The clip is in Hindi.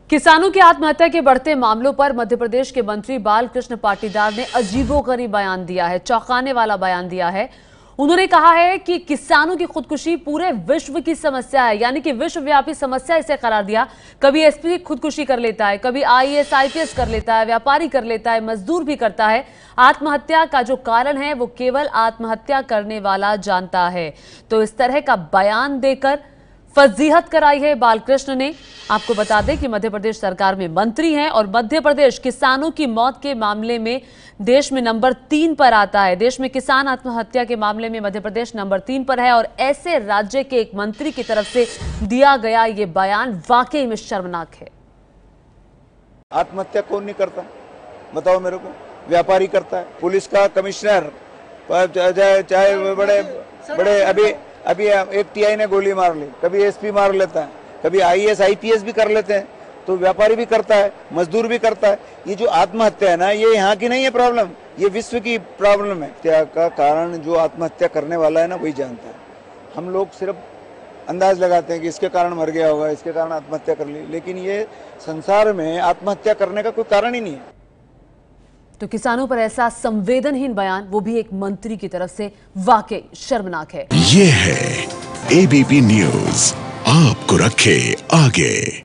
किसानों की आत्महत्या के बढ़ते मामलों पर मध्य प्रदेश के मंत्री बालकृष्ण पाटीदार ने अजीबोगरीब बयान दिया है, चौंकाने वाला बयान दिया है। उन्होंने कहा है कि किसानों की खुदकुशी पूरे विश्व की समस्या है, यानी कि विश्वव्यापी समस्या इसे करार दिया। कभी एसपी खुदकुशी कर लेता है, कभी आईएएस आईपीएस कर लेता है, व्यापारी कर लेता है, मजदूर भी करता है। आत्महत्या का जो कारण है वो केवल आत्महत्या करने वाला जानता है। तो इस तरह का बयान देकर फजीहत कराई है बालकृष्ण ने। आपको बता दें कि मध्य प्रदेश सरकार में मंत्री हैं और मध्य प्रदेश किसानों की मौत के मामले में देश में नंबर 3 पर आता है। देश में किसान आत्महत्या के मामले में मध्य प्रदेश नंबर 3 पर है और ऐसे राज्य के एक मंत्री की तरफ से दिया गया ये बयान वाकई में शर्मनाक है। आत्महत्या कौन नहीं करता, बताओ मेरे को? व्यापारी करता है, पुलिस का कमिश्नर, चाहे बड़े बड़े अभी एक टीआई ने गोली मार ली, कभी एसपी मार लेता है, कभी आईएएस आईपीएस भी कर लेते हैं, तो व्यापारी भी करता है, मजदूर भी करता है। ये जो आत्महत्या है ना, ये यहाँ की नहीं है प्रॉब्लम, ये विश्व की प्रॉब्लम है। हत्या का कारण जो आत्महत्या करने वाला है ना, वही जानता है। हम लोग सिर्फ अंदाज लगाते हैं कि इसके कारण मर गया होगा, इसके कारण आत्महत्या कर ली, लेकिन ये संसार में आत्महत्या करने का कोई कारण ही नहीं है। तो किसानों पर ऐसा संवेदनहीन बयान, वो भी एक मंत्री की तरफ से, वाकई शर्मनाक है। ये है एबीपी न्यूज, आपको रखे आगे।